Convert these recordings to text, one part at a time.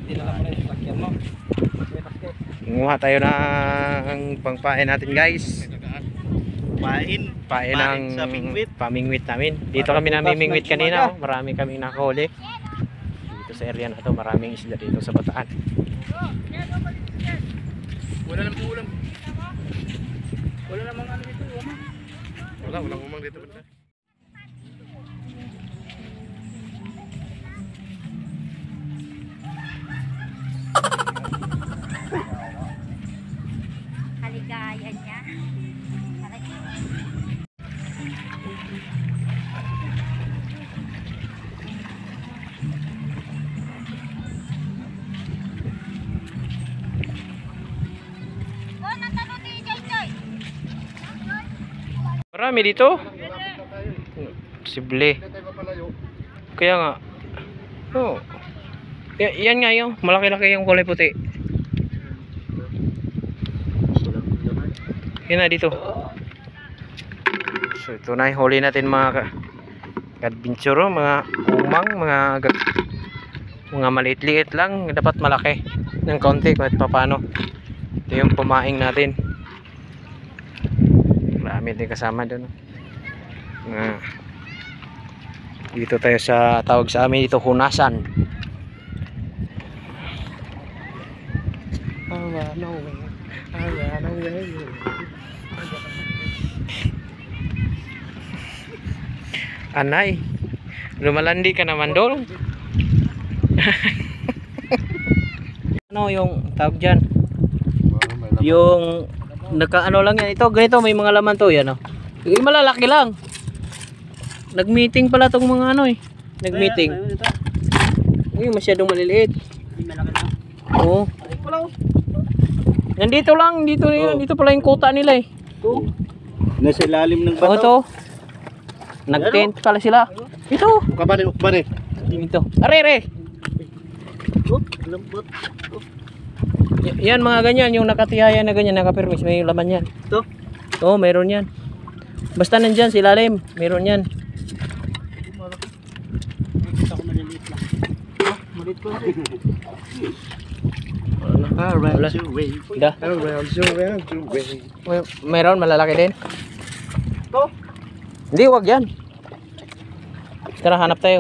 Nguha tayo ng pangpain natin guys. Pain ng pamingwit namin. Dito kami namimingwit kanina. Oh. Marami kaming nakahuli. Dito sa area na to, maraming isda dito sa Bataan. Wala namang ulam. Wala namang ano dito, umang. Walang umang dito. Kaligaya niya. Marami dito. Posible. Kaya nga. Oh. Yan nga yung malaki-laki yung kulay puti. Yan na dito. So ito na yung huli natin mga adventure, mga umang, mga maliit-liit lang, dapat malaki ng konti kahit paano. Ito yung pumaing natin. Marami din kasama doon. Dito tayo sa tawag sa amin dito, hunasan. Anay, lumalandi ka naman doon. Ano yung tawag dyan? Yung naka-ano lang yan. Ito, ganito, may mga laman to. Yan, oh. Yung malalaki lang. Nag-meeting pala tong mga ano eh. Nag-meeting. Uy, masyadong maliliit. Oo. Nandito lang, dito yun. Dito pala yung kuta nila eh. Ito. Nasa ilalim ng bato. Oo, to. Nag-tent pala sila. Ito. Ukabane. Ito. Are. Lambot. Yan mga ganyan, yung nakatihaya na ganyan, nakapermis, may laman yan. Ito? Oo, mayroon yan. Basta nandyan, sa ilalim, mayroon yan. Ako maliliit lang. Malit ko. Wala. Da. Mayroon, malalaki din. Ito? Hindi, wag yan. Tara, hanap tayo.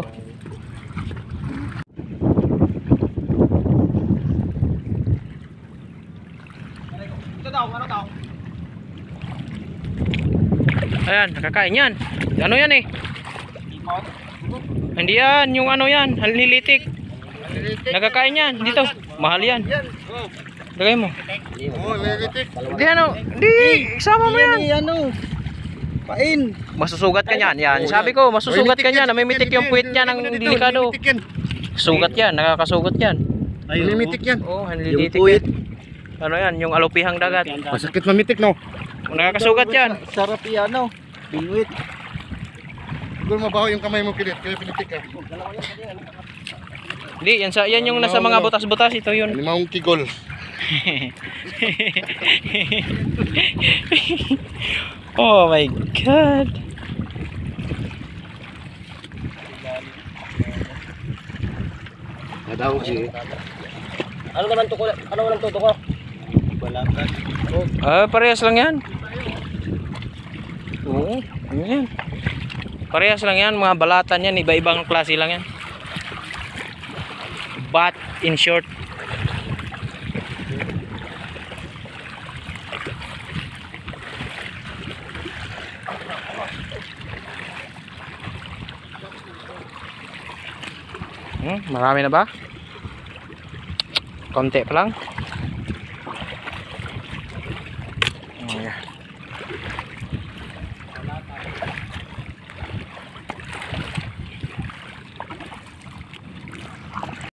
Ayan, nakakain yan. Ano yan eh? Hindi yan, yung ano yan, halilitik. Nakakain yan, dito. Mahal yan. Lagay mo. Oh, lilitik. Hindi ano, hindi, isama mo yan. Ano? Pain. Masusugat ka niyan. Yan, sabi ko, masusugat ka niyan. Namimitik yung puwit niya ng delikado. Sugat yan, nakakasugat yan. Mimitik yan. Oh, halilitik yan. Ano yan, yung alupihang dagat. Masakit mamitik, no? Nakakasugat yan. Sarap yan, no? Pinwit. Siguro mabaho yung kamay mo, Kilit, kaya pinitik ka. Hindi, yan yung nasa mga butas-butas. Ito yun. Limang kigol. Oh my God. Nadawag siya. Ano naman to ko? Ano naman to ko? Balakan. Parehas lang yan. Oo, yan. Parehas lang yan, mga balatan yan, iba-ibang klase lang yan. But in short. Marami na ba? Konti pa lang. Oh, yeah.